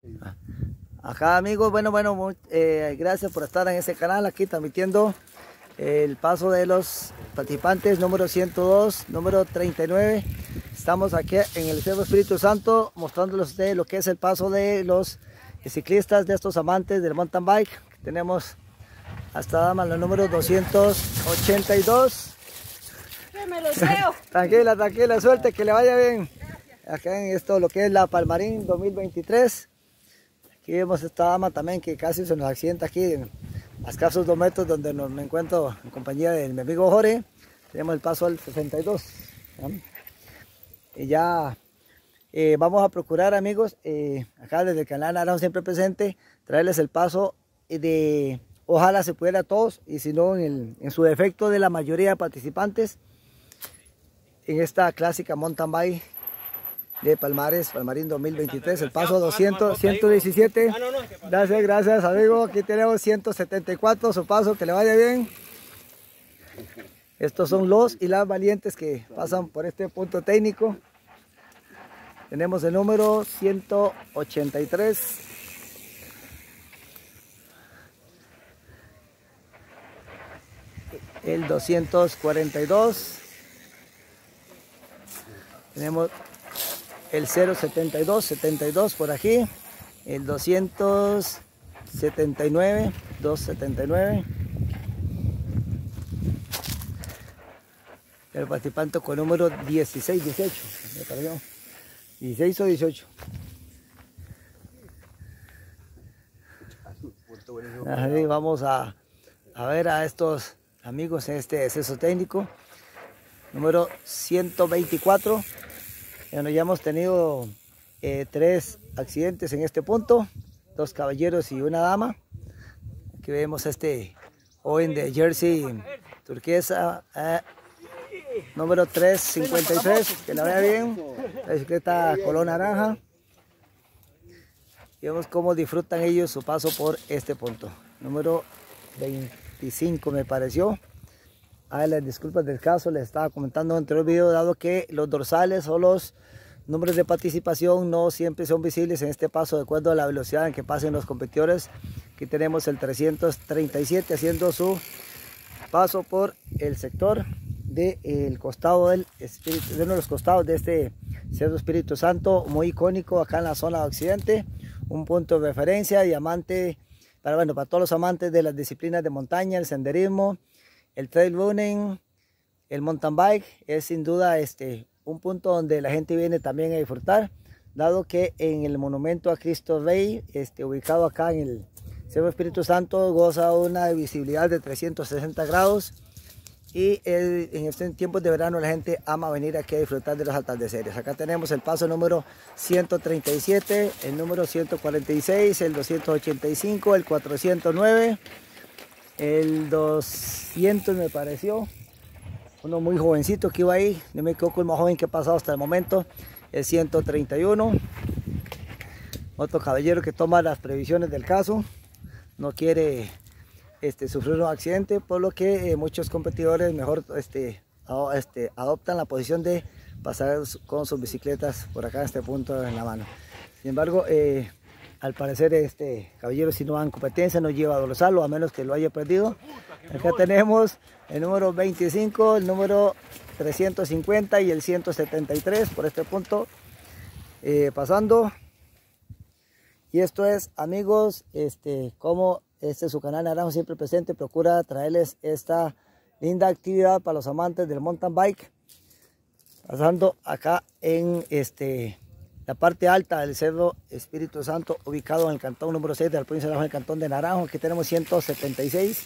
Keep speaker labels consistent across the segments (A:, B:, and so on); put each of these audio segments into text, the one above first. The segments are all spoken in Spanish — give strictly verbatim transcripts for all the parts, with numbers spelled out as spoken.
A: Acá amigos, bueno, bueno, eh, gracias por estar en este canal, aquí transmitiendo el paso de los participantes número ciento dos, número treinta y nueve. Estamos aquí en el Cerro Espíritu Santo mostrándoles a ustedes lo que es el paso de los ciclistas, de estos amantes del mountain bike. Tenemos hasta dama la número doscientos ochenta y dos.
B: Que me los veo.
A: Tranquila, tranquila, suerte, que le vaya bien. Acá en esto lo que es la Palmarín dos mil veintitrés. Aquí vemos esta dama también que casi se nos accidenta aquí en a escasos dos metros donde nos, me encuentro en compañía de mi amigo Jorge. Tenemos el paso al sesenta y dos. ¿Sí? Y ya eh, vamos a procurar, amigos, eh, acá desde el canal Naranjo siempre presente, traerles el paso de, ojalá se pudiera a todos, y si no, en, el, en su defecto de la mayoría de participantes, en esta clásica mountain bike de Palmares, Palmarín dos mil veintitrés, el paso doscientos, ciento diecisiete. Gracias, gracias, amigo. Aquí tenemos ciento setenta y cuatro, su paso, que le vaya bien. Estos son los y las valientes que pasan por este punto técnico. Tenemos el número ciento ochenta y tres. El doscientos cuarenta y dos. Tenemos el cero setenta y dos, setenta y dos por aquí. El doscientos setenta y nueve, doscientos setenta y nueve. El participante con número dieciséis, dieciocho. Me perdió. dieciséis o dieciocho. Así vamos a, a ver a estos amigos en este exceso técnico. Número ciento veinticuatro. Bueno, ya hemos tenido eh, tres accidentes en este punto. Dos caballeros y una dama. Aquí vemos a este joven de jersey turquesa. Eh, número trescientos cincuenta y tres, que la vea bien, la bicicleta color naranja. Y vemos cómo disfrutan ellos su paso por este punto. Número veinticinco me pareció. Ah, las disculpas del caso, les estaba comentando en el video, dado que los dorsales o los números de participación no siempre son visibles en este paso de acuerdo a la velocidad en que pasen los competidores. Aquí tenemos el trescientos treinta y siete haciendo su paso por el sector del costado del Espíritu, de uno de los costados de este Cerro Espíritu Santo, muy icónico acá en la zona de occidente, un punto de referencia y amante para, bueno, para todos los amantes de las disciplinas de montaña, el senderismo, el trail running, el mountain bike. Es sin duda este, un punto donde la gente viene también a disfrutar, dado que en el monumento a Cristo Rey, este, ubicado acá en el Cerro Espíritu Santo, goza una visibilidad de trescientos sesenta grados. Y el, en estos tiempos de verano la gente ama venir aquí a disfrutar de los atardeceres. Acá tenemos el paso número ciento treinta y siete, el número ciento cuarenta y seis, el doscientos ochenta y cinco, el cuatrocientos nueve, el doscientos me pareció. Uno muy jovencito que iba ahí, no me equivoco, el más joven que ha pasado hasta el momento, el ciento treinta y uno. Otro caballero que toma las previsiones del caso, no quiere Este, sufrir un accidente, por lo que eh, muchos competidores mejor este, a, este, adoptan la posición de pasar con sus bicicletas por acá en este punto en la mano. Sin embargo, eh, al parecer este caballero, si no va en competencia, no lleva dorsal, o a menos que lo haya perdido. Acá tenemos el número veinticinco, el número trescientos cincuenta y el ciento setenta y tres por este punto eh, pasando. Y esto es, amigos, este, como este es su canal Naranjo siempre presente, procura traerles esta linda actividad para los amantes del mountain bike, pasando acá en este, la parte alta del Cerro Espíritu Santo, ubicado en el cantón número seis de la provincia de Naranjo, en el cantón de Naranjo. Aquí tenemos ciento setenta y seis,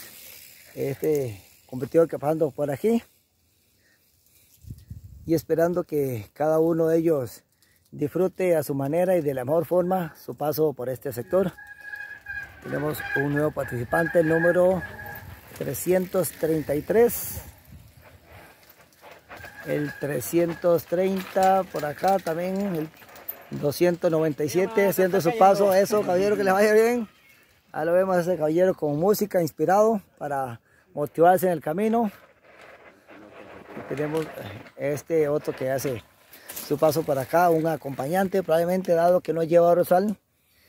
A: este competidor que pasando por aquí, y esperando que cada uno de ellos disfrute a su manera y de la mejor forma su paso por este sector. Tenemos un nuevo participante, el número trescientos treinta y tres, el trescientos treinta por acá también, el doscientos noventa y siete haciendo su paso. Eso, caballero, que les vaya bien. Ahí lo vemos a ese caballero con música, inspirado para motivarse en el camino. Y tenemos este otro que hace su paso por acá, un acompañante, probablemente, dado que no lleva dorsal.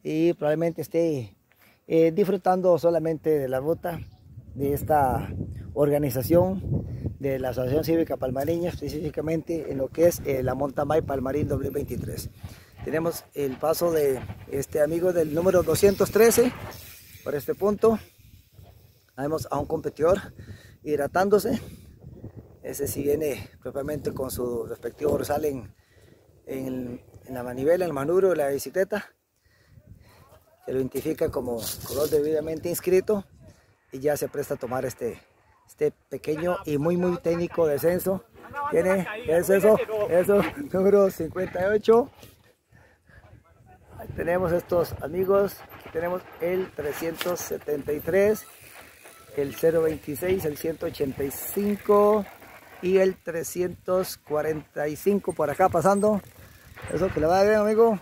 A: y probablemente esté eh, disfrutando solamente de la ruta de esta organización de la Asociación Cívica Palmareña, específicamente en lo que es eh, la Mountain Bike Palmarín dos mil veintitrés. Tenemos el paso de este amigo del número doscientos trece por este punto. Vemos a un competidor hidratándose. Ese sí viene propiamente con su respectivo dorsal en, en, en la manivela, en el manubrio de la bicicleta, que lo identifica como color debidamente inscrito, y ya se presta a tomar este, este pequeño y muy muy técnico descenso. Tiene descenso, eso, número cincuenta y ocho. Ahí tenemos estos amigos. Aquí tenemos el trescientos setenta y tres, el cero veintiséis, el ciento ochenta y cinco y el trescientos cuarenta y cinco por acá pasando. Eso, que le vaya bien, amigo.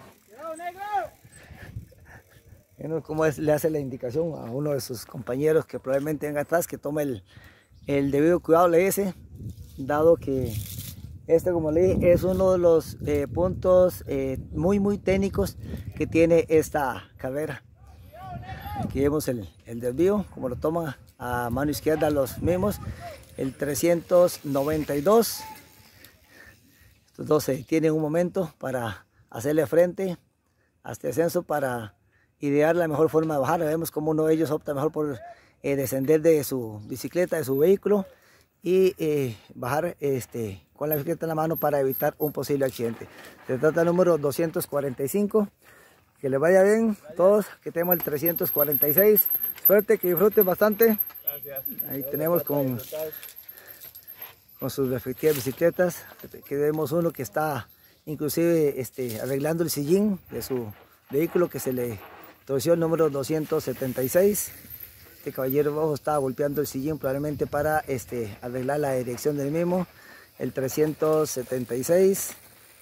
A: Como es, le hace la indicación a uno de sus compañeros que probablemente venga atrás, que tome el, el debido cuidado, le dice, dado que este, como le dije, es uno de los eh, puntos eh, muy muy técnicos que tiene esta carrera. Aquí vemos el, el desvío, como lo toman a mano izquierda los mismos, el trescientos noventa y dos. Estos dos se tienen un momento para hacerle frente a este descenso, para idear la mejor forma de bajar. Vemos como uno de ellos opta mejor por eh, descender de su bicicleta, de su vehículo, y eh, bajar este, con la bicicleta en la mano para evitar un posible accidente. Se trata del número doscientos cuarenta y cinco. Que les vaya bien todos, que tenemos el trescientos cuarenta y seis. Suerte, que disfruten bastante. Ahí tenemos con, con sus respectivas bicicletas, que vemos uno que está inclusive este, arreglando el sillín de su vehículo, que se le torció, el número doscientos setenta y seis. Este caballero abajo está golpeando el sillín probablemente para este, arreglar la dirección del mismo, el trescientos setenta y seis.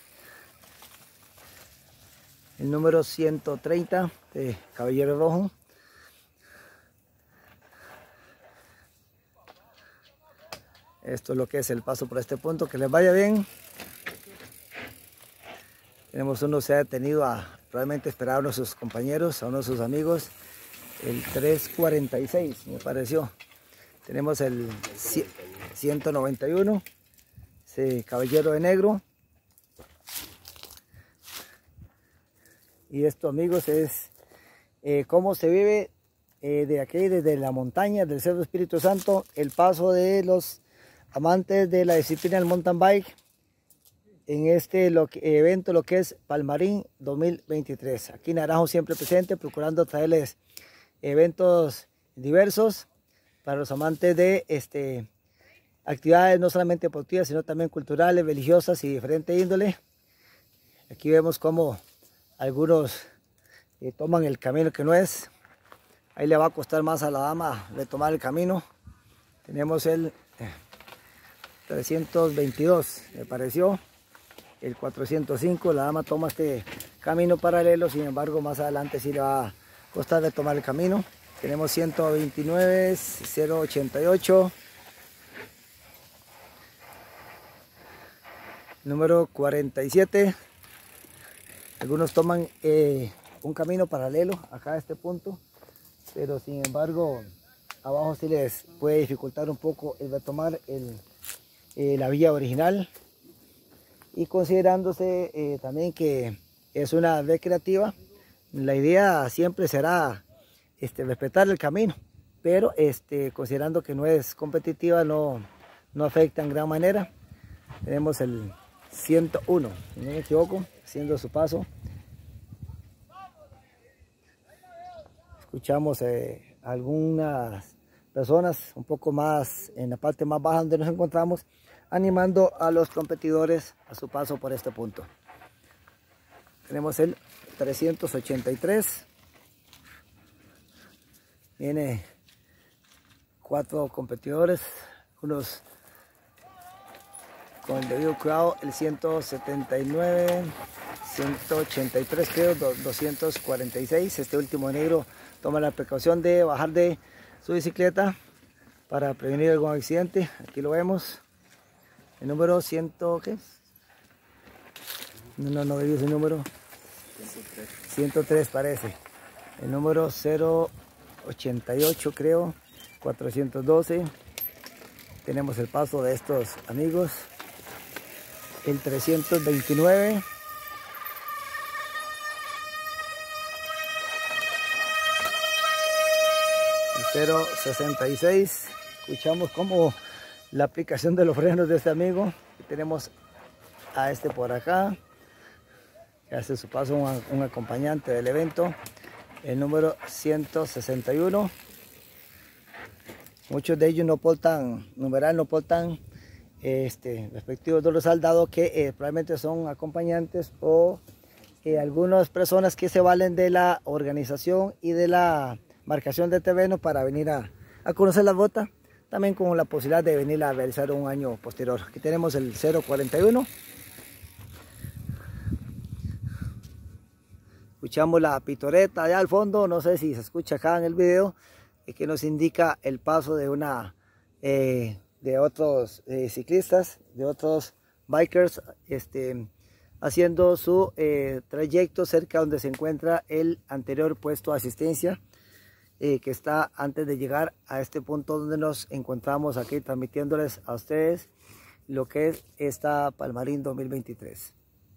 A: El número ciento treinta de caballero rojo. Esto es lo que es el paso por este punto. Que les vaya bien. Tenemos uno que se ha detenido a probablemente esperar a uno de sus compañeros, a uno de sus amigos. El trescientos cuarenta y seis me pareció. Tenemos el ciento noventa y uno, ese caballero de negro. Y esto, amigos, es eh, cómo se vive eh, de aquí, desde la montaña del Cerro Espíritu Santo, el paso de los amantes de la disciplina del mountain bike en este lo que, evento, lo que es Palmarín dos mil veintitrés. Aquí Naranjo siempre presente, procurando traerles eventos diversos para los amantes de este, actividades no solamente deportivas, sino también culturales, religiosas y de diferente índole. Aquí vemos cómo algunos eh, toman el camino que no es. Ahí le va a costar más a la dama de tomar el camino. Tenemos el eh, trescientos veintidós, me pareció. El cuatrocientos cinco, la dama toma este camino paralelo, sin embargo más adelante sí le va a costar de tomar el camino. Tenemos ciento veintinueve, cero ochenta y ocho. Número cuarenta y siete. Algunos toman eh, un camino paralelo acá a este punto, pero sin embargo abajo sí les puede dificultar un poco el retomar el, eh, la vía original, y considerándose eh, también que es una recreativa, la idea siempre será este, respetar el camino, pero este, considerando que no es competitiva, no, no afecta en gran manera. Tenemos el ciento uno, si no me equivoco, haciendo su paso. Escuchamos eh, algunas personas un poco más en la parte más baja donde nos encontramos, animando a los competidores a su paso por este punto. Tenemos el trescientos ochenta y tres. Viene cuatro competidores, unos con el debido cuidado, el ciento setenta y nueve, ciento ochenta y tres creo, doscientos cuarenta y seis. Este último negro toma la precaución de bajar de su bicicleta para prevenir algún accidente. Aquí lo vemos. El número cien, ¿qué? No, no, no veo ese número. ciento tres parece. el número cero ochenta y ocho creo, cuatrocientos doce. Tenemos el paso de estos amigos, el trescientos veintinueve, el cero sesenta y seis. Escuchamos como la aplicación de los frenos de este amigo. Y tenemos a este por acá, que hace su paso un, un acompañante del evento, el número ciento sesenta y uno. Muchos de ellos no portan numeral, no portan este respectivo dorsal, dado que eh, probablemente son acompañantes o eh, algunas personas que se valen de la organización y de la marcación de terreno para venir a, a conocer las botas, también con la posibilidad de venir a realizar un año posterior. Aquí tenemos el cero cuarenta y uno. Escuchamos la pitoreta allá al fondo, no sé si se escucha acá en el video, que nos indica el paso de una eh, de otros eh, ciclistas, de otros bikers, este, haciendo su eh, trayecto cerca donde se encuentra el anterior puesto de asistencia, eh, que está antes de llegar a este punto donde nos encontramos aquí transmitiéndoles a ustedes lo que es esta Palmarín dos mil veintitrés.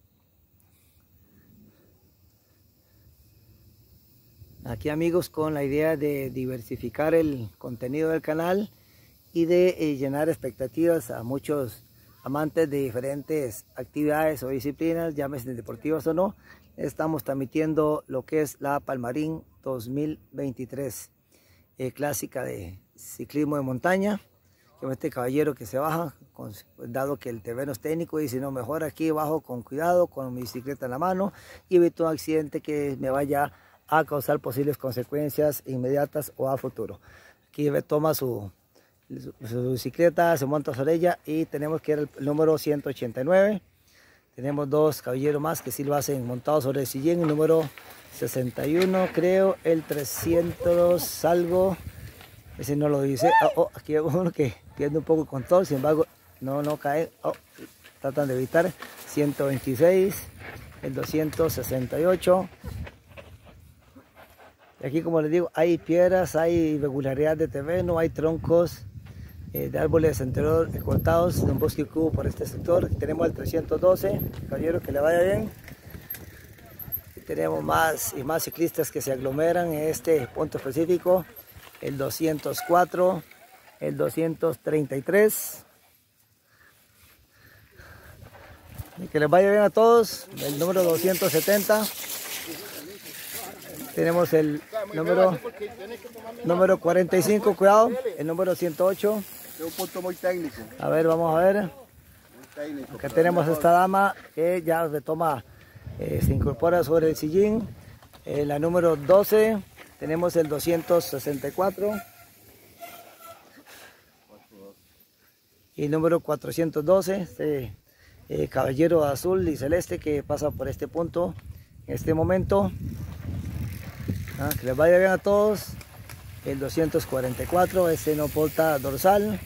A: Aquí amigos, con la idea de diversificar el contenido del canal y de eh, llenar expectativas a muchos amantes de diferentes actividades o disciplinas, llámese deportivas o no, estamos transmitiendo lo que es la Palmarín dos mil veintitrés, eh, clásica de ciclismo de montaña, con este caballero que se baja, con, dado que el terreno es técnico, y si no, mejor aquí bajo con cuidado, con mi bicicleta en la mano, y evito un accidente que me vaya a causar posibles consecuencias inmediatas o a futuro. Aquí toma su, su, su bicicleta, se monta sobre ella, y tenemos que ir al número ciento ochenta y nueve. Tenemos dos caballeros más que sí lo hacen montados sobre el sillín, el número sesenta y uno creo, el trescientos algo, ese no lo dice. Oh, oh, aquí hay uno que pierde un poco el control, sin embargo no, no cae. Oh, tratan de evitar. ciento veintiséis, el doscientos sesenta y ocho. Y aquí, como les digo, hay piedras, hay irregularidad de terreno, hay troncos eh, de árboles anterior cortados de un bosque que hubo por este sector. Tenemos el trescientos doce, caballero, que le vaya bien. Y tenemos más y más ciclistas que se aglomeran en este punto específico, el doscientos cuatro, el doscientos treinta y tres. Y que les vaya bien a todos, el número doscientos setenta. Tenemos el número, número cuarenta y cinco, cuidado, el número ciento ocho.
C: Es un punto muy técnico.
A: A ver, vamos a ver. Acá tenemos esta dama que ya retoma, eh, se incorpora sobre el sillín. Eh, la número doce, tenemos el doscientos sesenta y cuatro. Y el número cuatrocientos doce, este eh, caballero azul y celeste que pasa por este punto en este momento. Ah, que les vaya bien a todos. El doscientos cuarenta y cuatro, este no porta dorsal.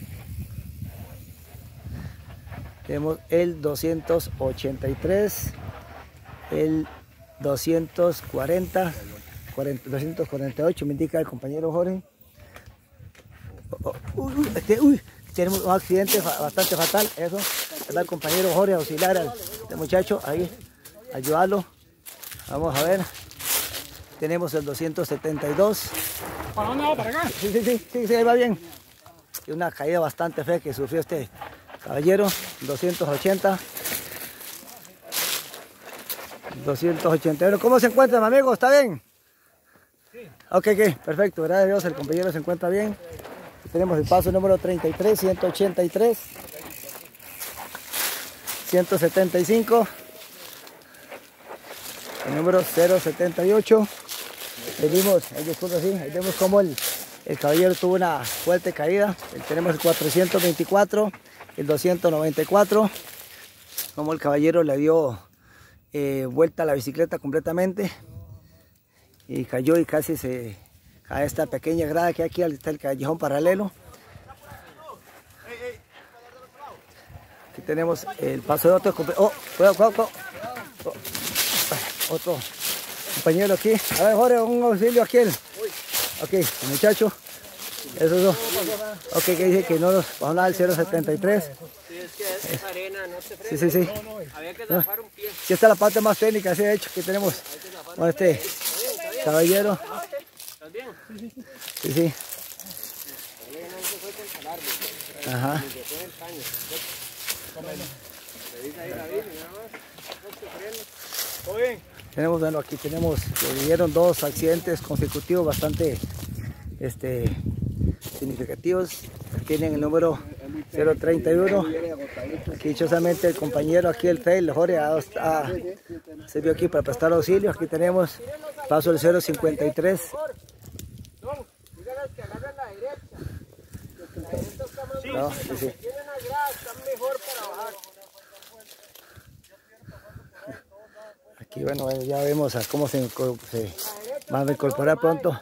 A: Tenemos el doscientos ochenta y tres, el doscientos cuarenta, doscientos cuarenta y ocho, me indica el compañero Jorge. Oh, oh, uy, este, uy, tenemos un accidente bastante fatal, eso. Está el compañero Jorge, auxiliar a este muchacho, ahí, ayudarlo. Vamos a ver. Tenemos el doscientos setenta y dos.
C: ¿Para dónde va? ¿Para acá?
A: Sí, sí, sí, sí, sí, ahí va bien. Y una caída bastante fea que sufrió este caballero. doscientos ochenta. doscientos ochenta y uno. ¿Cómo se encuentra, mi amigo? ¿Está bien? Sí. Ok, ok, perfecto. Gracias a Dios, el compañero se encuentra bien. Y tenemos el paso número treinta y tres, ciento ochenta y tres. ciento setenta y cinco. El número cero setenta y ocho. Venimos, ahí disculpa, así, ahí vemos como el, el caballero tuvo una fuerte caída. Tenemos el cuatrocientos veinticuatro, el doscientos noventa y cuatro, como el caballero le dio eh, vuelta a la bicicleta completamente y cayó y casi se cae esta pequeña grada que aquí está el callejón paralelo. Aquí tenemos el paso de otro. Oh, cuidado, cuidado, cuidado. Oh, otro compañero aquí. A ver, Jorge, un auxilio aquí. El... Ok, el muchacho. Eso es. Ok, que dice que no nos vamos a dar el cero setenta y tres.
D: Sí, es que es arena, no te frena.
A: Sí, sí, sí.
D: Había que zafar un pie.
A: Sí, esta es la parte más técnica, sí, de hecho, que tenemos con este caballero.
D: ¿Estás bien?
A: Sí, sí. Ajá. Tenemos, bueno, aquí tenemos, que dieron dos accidentes consecutivos bastante este, significativos. Tienen el número cero treinta y uno. Aquí dichosamente el compañero, aquí el fail, Jorge, ha, ha, se vio aquí para prestar auxilio. Aquí tenemos paso el cero cincuenta y tres. No, sí, sí. Aquí, bueno, ya vemos a cómo se, se van a incorporar pronto.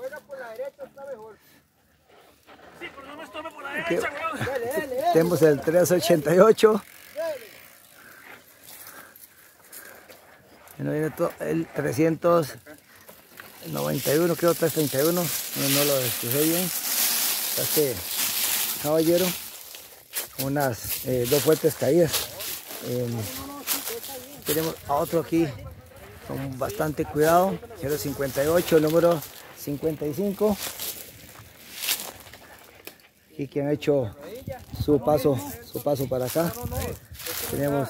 A: Aquí, tenemos el tres ochenta y ocho. Bueno, viene todo el trescientos noventa y uno, creo trescientos treinta y uno. No, no lo escuché bien. Este caballero, unas eh, dos fuertes caídas. Eh, tenemos a otro aquí con bastante cuidado, cero cincuenta y ocho, el número cincuenta y cinco. Y que han hecho su paso, su paso para acá. Tenemos.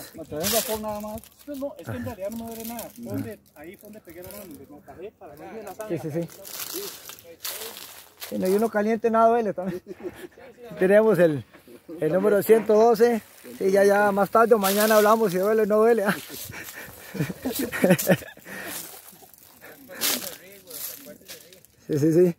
A: Sí, sí, sí. Sí, no hay uno caliente, nada duele también. Tenemos el, el número ciento doce. Sí, ya, ya más tarde o mañana hablamos si duele o no duele. ¿Ah? Sí, sí, sí.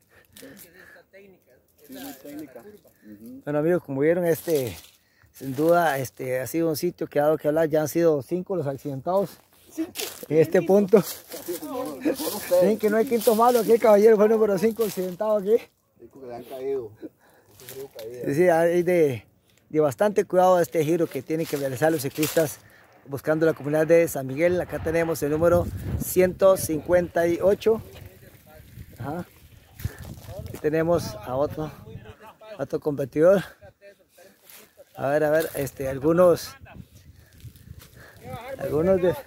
A: Bueno, amigos, como vieron, este, sin duda, este, ha sido un sitio que ha dado que hablar. Ya han sido cinco los accidentados en este punto. Ven que no hay quinto malo aquí, el caballero fue el número cinco accidentado aquí.
C: Que le han caído.
A: Sí, sí, hay de, de bastante cuidado a este giro que tienen que realizar los ciclistas buscando la comunidad de San Miguel. Acá tenemos el número ciento cincuenta y ocho. Ajá. Y tenemos a otro, otro competidor. A ver, a ver, este, algunos, algunos de,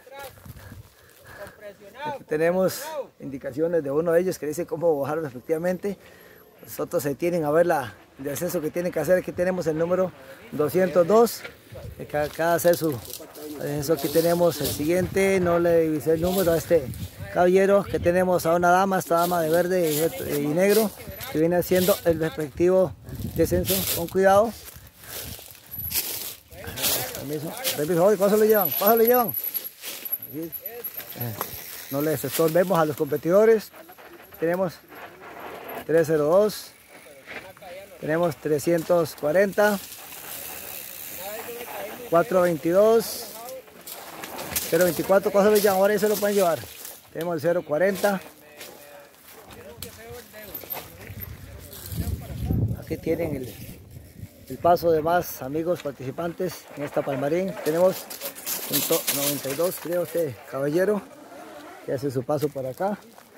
A: aquí tenemos indicaciones de uno de ellos que dice cómo bajarlo efectivamente. Los otros se tienen a ver la, el descenso que tienen que hacer. Aquí tenemos el número doscientos dos. Acá, acá hacer su descenso. Aquí tenemos el siguiente. No le divisé el número a este caballero. Que tenemos a una dama, esta dama de verde y, y negro, que viene haciendo el respectivo descenso. Con cuidado. Permiso. Permiso. ¿Cuánto le llevan? ¿Cuánto le llevan? Aquí. No les estorbemos a los competidores. Tenemos trescientos dos, tenemos trescientos cuarenta, cuatrocientos veintidós, cero veinticuatro, ¿cuántos lo llevan? Ahora se lo pueden llevar. Tenemos el cero cuarenta. Aquí tienen el, el paso de más amigos participantes en esta palmarín. Tenemos ciento noventa y dos, creo, este caballero que hace su paso por acá.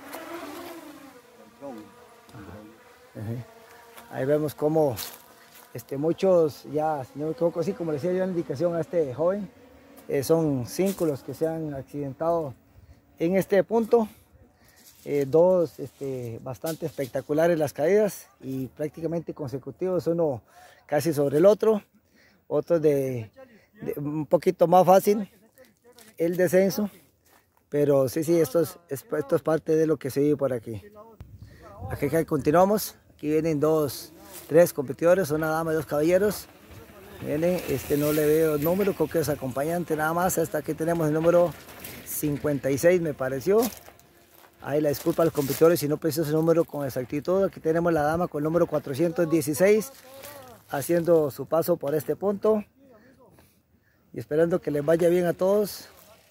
A: Ahí vemos como este, muchos ya, si no me equivoco, así como le decía yo en la indicación a este joven, eh, son cinco los que se han accidentado en este punto. Eh, dos este, bastante espectaculares las caídas y prácticamente consecutivos, uno casi sobre el otro, otro de, de un poquito más fácil el descenso, pero sí, sí, esto es, esto es parte de lo que se vive por aquí. Aquí, aquí continuamos. Aquí vienen dos, tres competidores, una dama y dos caballeros. Vienen, este no le veo el número, creo que es acompañante nada más. Hasta aquí tenemos el número cincuenta y seis, me pareció. Ahí la disculpa a los competidores si no preciso el número con exactitud. Aquí tenemos la dama con el número cuatrocientos dieciséis, haciendo su paso por este punto. Y esperando que les vaya bien a todos.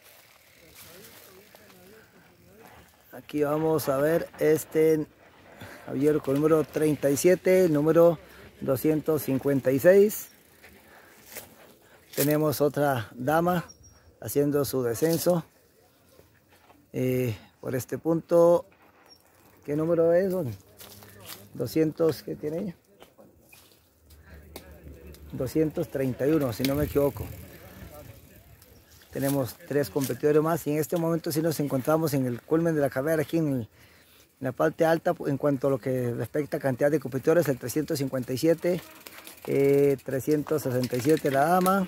A: Aquí vamos a ver este caballero con el número treinta y siete, el número doscientos cincuenta y seis. Tenemos otra dama haciendo su descenso eh, por este punto. ¿Qué número es? doscientos, ¿qué tiene ella? doscientos treinta y uno, si no me equivoco. Tenemos tres competidores más y en este momento sí nos encontramos en el culmen de la carrera, aquí en, el, en la parte alta en cuanto a lo que respecta a cantidad de competidores, el trescientos cincuenta y siete, eh, trescientos sesenta y siete la dama,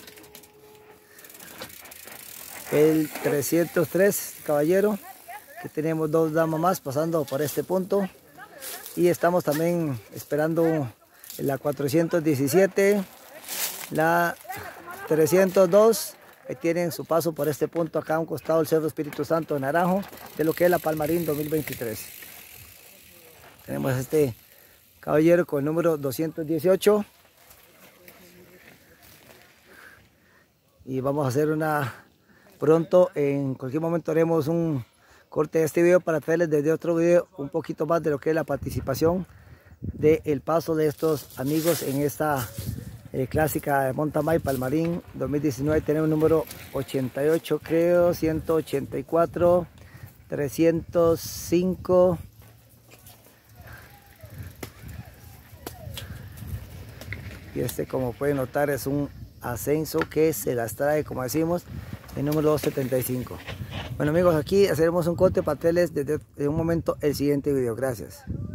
A: el trescientos tres caballero, que tenemos dos damas más pasando por este punto, y estamos también esperando la cuatrocientos diecisiete, la trescientos dos, que tienen su paso por este punto acá a un costado del Cerro Espíritu Santo de Naranjo, de lo que es la Palmarín dos mil veintitrés. Tenemos este caballero con el número doscientos dieciocho. Y vamos a hacer una pronto, en cualquier momento haremos un corte de este video para traerles desde otro video un poquito más de lo que es la participación del paso de estos amigos en esta eh, clásica de Mountain Bike Palmarín dos mil diecinueve. Tenemos el número ochenta y ocho, creo, ciento ochenta y cuatro, trescientos cinco, y este, como pueden notar, es un ascenso que se las trae, como decimos, el número doscientos setenta y cinco. Bueno amigos, aquí haremos un corte para traerles desde un momento el siguiente video. Gracias.